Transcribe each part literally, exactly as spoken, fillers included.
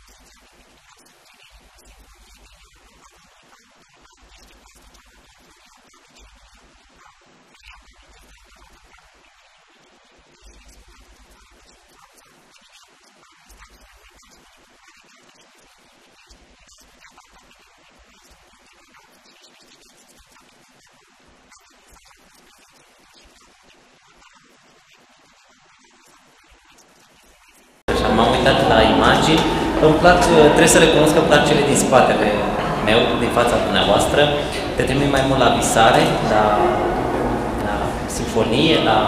M-am uitat la imagini, îmi plac, trebuie să recunosc că îmi plac cele din spatele meu, din fața dumneavoastră, te trimit mai mult la visare, la, la simfonie, la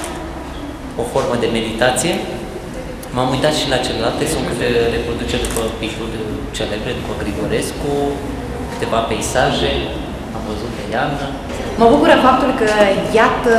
o formă de meditație. M-am uitat și la celelalte, sunt câte reproduceri după picturi celebre, după Grigorescu, câteva peisaje, am văzut de iarnă. Mă bucură faptul că, iată,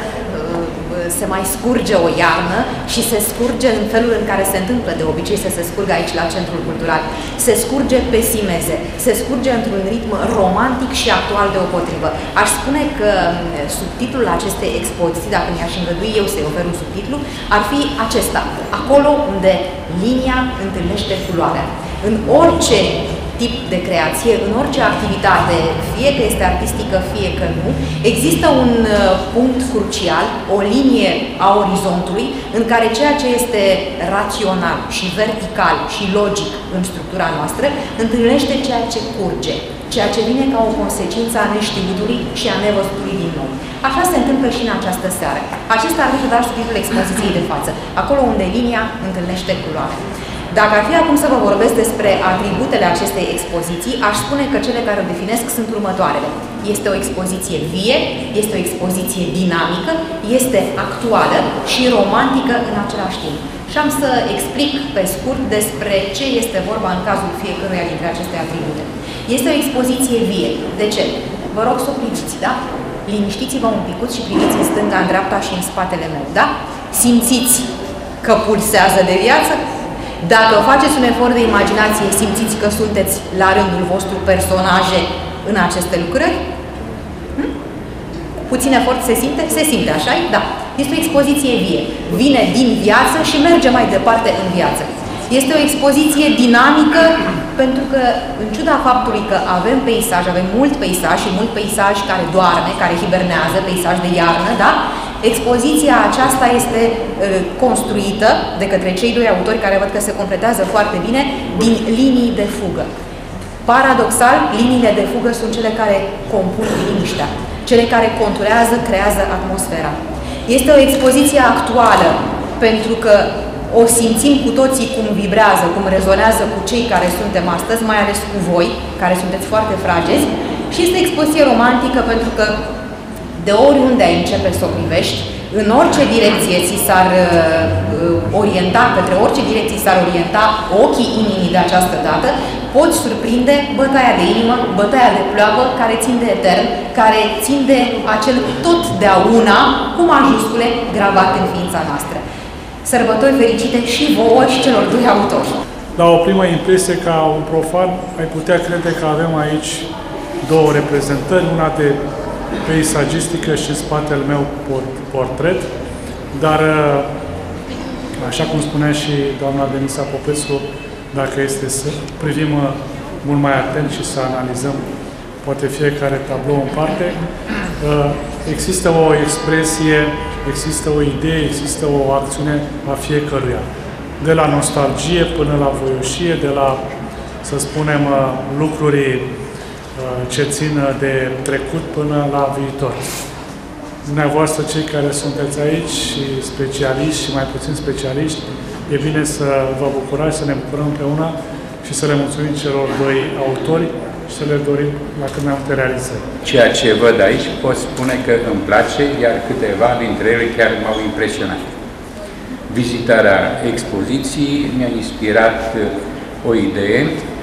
se mai scurge o iarnă și se scurge în felul în care se întâmplă de obicei să se scurgă aici la Centrul Cultural. Se scurge pe simeze, se scurge într-un ritm romantic și actual deopotrivă. Aș spune că subtitlul acestei expoziții, dacă mi-aș îngădui eu să-i ofer un subtitlu, ar fi acesta: acolo unde linia întâlnește culoarea. În orice tip de creație, în orice activitate, fie că este artistică, fie că nu, există un punct crucial, o linie a orizontului, în care ceea ce este rațional și vertical și logic în structura noastră, întâlnește ceea ce curge, ceea ce vine ca o consecință a neștiutului și a nevăzutului din nou. Așa se întâmplă și în această seară. Acesta ar fi doar subiectul expoziției de față, acolo unde linia întâlnește culoarea. Dacă ar fi acum să vă vorbesc despre atributele acestei expoziții, aș spune că cele care o definesc sunt următoarele. Este o expoziție vie, este o expoziție dinamică, este actuală și romantică în același timp. Și am să explic pe scurt despre ce este vorba în cazul fiecăruia dintre aceste atribute. Este o expoziție vie. De ce? Vă rog să o priviți, da? Liniștiți-vă un picuț și priviți în stânga, în dreapta și în spatele meu, da? Simțiți că pulsează de viață? Dacă faceți un efort de imaginație, simțiți că sunteți la rândul vostru personaje în aceste lucrări? Hm? Puțin efort se simte? Se simte, așa-i? Da. Este o expoziție vie. Vine din viață și merge mai departe în viață. Este o expoziție dinamică pentru că, în ciuda faptului că avem peisaj, avem mult peisaj și mult peisaj care doarme, care hibernează, peisaj de iarnă, da? Expoziția aceasta este uh, construită de către cei doi autori, care văd că se completează foarte bine, din linii de fugă. Paradoxal, liniile de fugă sunt cele care compun liniștea, cele care conturează, creează atmosfera. Este o expoziție actuală, pentru că o simțim cu toții cum vibrează, cum rezonează cu cei care suntem astăzi, mai ales cu voi, care sunteți foarte fragezi, și este o expoziție romantică pentru că de oriunde ai începe să o privești, în orice direcție ți s-ar uh, orienta, către orice direcție s-ar orienta ochii inimii de această dată, poți surprinde bătaia de inimă, bătaia de pleoapă, care țin de etern, care țin de acel totdeauna, cu majuscule, gravat în ființa noastră. Sărbători fericite și vouă și celor doi autori. La o primă impresie, ca un profan, ai putea crede că avem aici două reprezentări, una de peisagistică și în spatele meu portret, dar, așa cum spunea și doamna Denisa Popescu, dacă este să privim mult mai atent și să analizăm poate fiecare tablou în parte, există o expresie, există o idee, există o acțiune a fiecăruia. De la nostalgie până la voioșie, de la, să spunem, lucruri ce țin de trecut până la viitor. Dumneavoastră, cei care sunteți aici, și specialiști și mai puțin specialiști, e bine să vă bucurați, să ne bucurăm împreună și să le mulțumim celor doi autori și să le dorim la cât mai multe realizări. Ceea ce văd aici pot spune că îmi place, iar câteva dintre ele chiar m-au impresionat. Vizitarea expoziției mi-a inspirat o idee,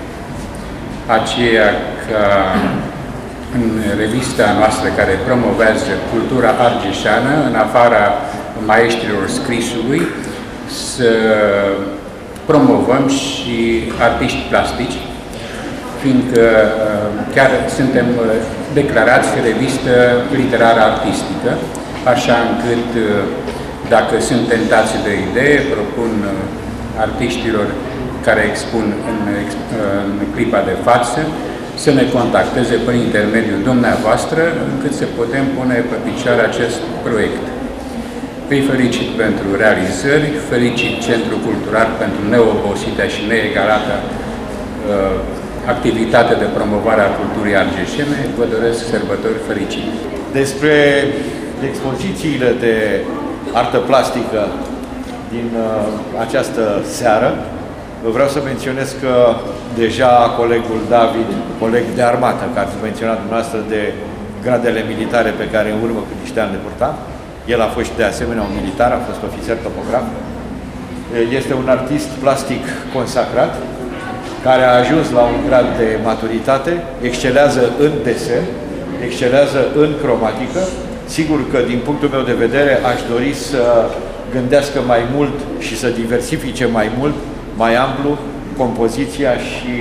aceea ca în revista noastră care promovează cultura argeșană, în afara maestrilor scrisului, să promovăm și artiști plastici, fiindcă chiar suntem declarați revistă literară artistică, așa încât, dacă sunt tentați de idee, propun artiștilor care expun în, în clipa de față să ne contacteze prin intermediul dumneavoastră, încât să putem pune pe picioare acest proiect. Îi felicit pentru realizări, felicit Centrul Cultural pentru neobosită și neegalată uh, activitate de promovare a culturii argeșene. Vă doresc sărbători fericite. Despre expozițiile de artă plastică din uh, această seară, vreau să menționez că deja colegul David, coleg de armată, care ați menționat dumneavoastră de gradele militare pe care în urmă cu niște ani le purta, el a fost de asemenea un militar, a fost ofițer topograf, este un artist plastic consacrat, care a ajuns la un grad de maturitate, excelează în desen, excelează în cromatică. Sigur că, din punctul meu de vedere, aș dori să gândească mai mult și să diversifice mai mult, mai amplu, compoziția și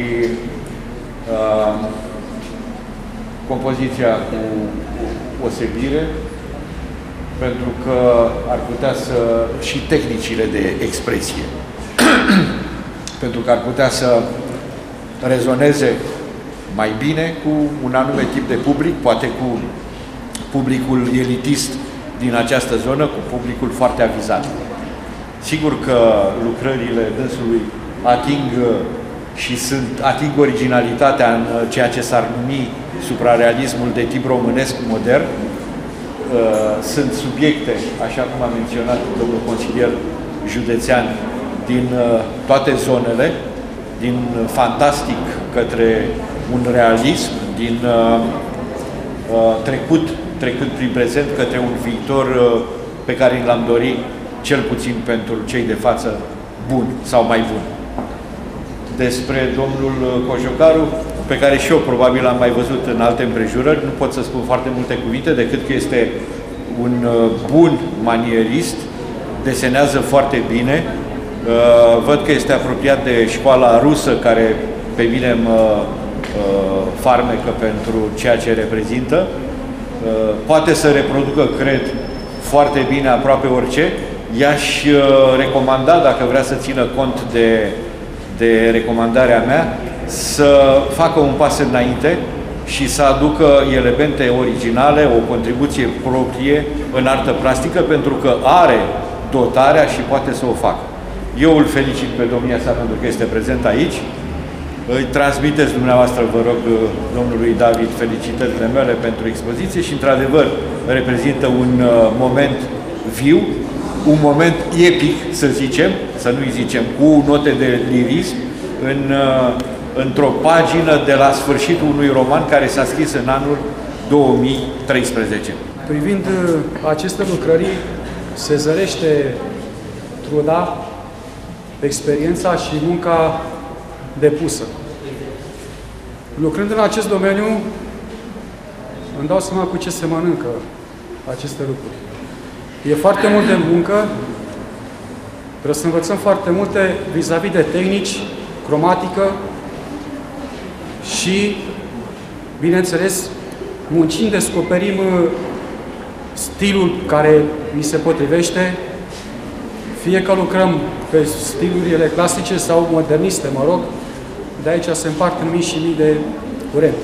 uh, compoziția cu, cu osebire, pentru că ar putea să... și tehnicile de expresie. Pentru că ar putea să rezoneze mai bine cu un anume tip de public, poate cu publicul elitist din această zonă, cu publicul foarte avizat. Sigur că lucrările dânsului ating și sunt, ating originalitatea în ceea ce s-ar numi suprarealismul de tip românesc modern. Sunt subiecte, așa cum a menționat domnul consilier județean, din toate zonele, din fantastic către un realism, din trecut, trecând prin prezent către un viitor pe care l-am dorit, cel puțin pentru cei de față, bun sau mai bun. Despre domnul Cojocaru, pe care și eu probabil am mai văzut în alte împrejurări, nu pot să spun foarte multe cuvinte, decât că este un bun manierist, desenează foarte bine. Văd că este apropiat de școala rusă, care pe mine mă farmecă pentru ceea ce reprezintă. Poate să reproducă, cred, foarte bine aproape orice. I-aș recomanda, dacă vrea să țină cont de, de recomandarea mea, să facă un pas înainte și să aducă elemente originale, o contribuție proprie în artă plastică, pentru că are dotarea și poate să o facă. Eu îl felicit pe domnia sa pentru că este prezent aici. Îi transmiteți dumneavoastră, vă rog, domnului David, felicitările mele pentru expoziție și, într-adevăr, reprezintă un uh, moment viu, un moment epic, să zicem, să nu-i zicem, cu note de lirism, în, uh, într-o pagină de la sfârșitul unui roman care s-a scris în anul două mii treisprezece. Privind aceste lucrări, se zărește truda, experiența și munca depusă. Lucrând în acest domeniu, îmi dau seama cu ce se mănâncă aceste lucruri. E foarte mult de muncă, trebuie să învățăm foarte multe vis-a-vis de tehnici, cromatică și, bineînțeles, muncind descoperim stilul care mi se potrivește, fie că lucrăm pe stilurile clasice sau moderniste, mă rog, de aici se împart în mii și mii de curente.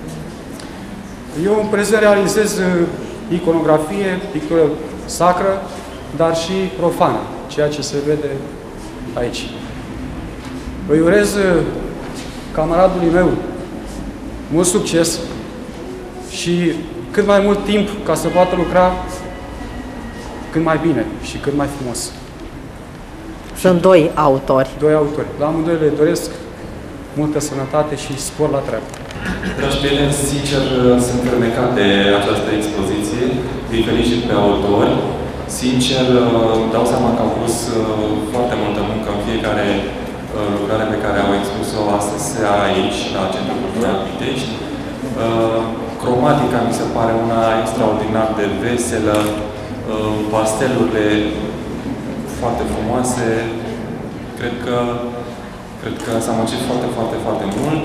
Eu în prezent realizez iconografie, pictură sacră, dar și profană, ceea ce se vede aici. Îi urez camaradului meu mult succes și cât mai mult timp ca să poată lucra cât mai bine și cât mai frumos. Sunt doi autori. Doi autori. La amândoi le doresc multă sănătate și spor la treabă. Dragi prieteni, sincer, sunt fermecat de această expoziție. Îi felicit pe autori. Sincer, dau seama că au pus foarte multă muncă în fiecare lucrare pe care au expus-o astăzi seara aici, la Centrul Cultural Pitești. Cromatica mi se pare una extraordinar de veselă, pastelurile foarte frumoase. Cred că, cred că s-a muncit foarte, foarte, foarte mult.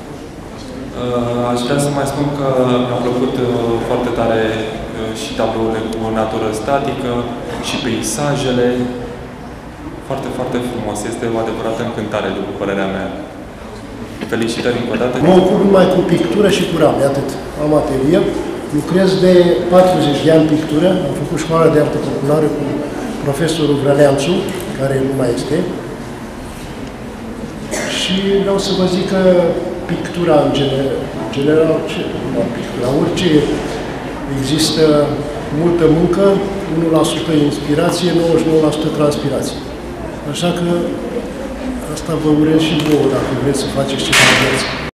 Aș vrea să mai spun că mi-au plăcut foarte tare și tablourile cu natură statică și peisajele. foarte, foarte frumos. Este o adevărată încântare, după părerea mea. Felicitări încă o dată. Mă ocup numai cu pictură și cu rame, atât. Am atelier. Lucrez de patruzeci de ani pictură. Am făcut școala de artă populară cu profesorul Vrăneanțu, care nu mai este. Și vreau să vă zic că pictura, în general, general ce, pictura, orice există multă muncă, unu la sută inspirație, nouăzeci și nouă la sută transpirație. Așa că asta vă urez și vouă, dacă vreți să faceți ceva în viață.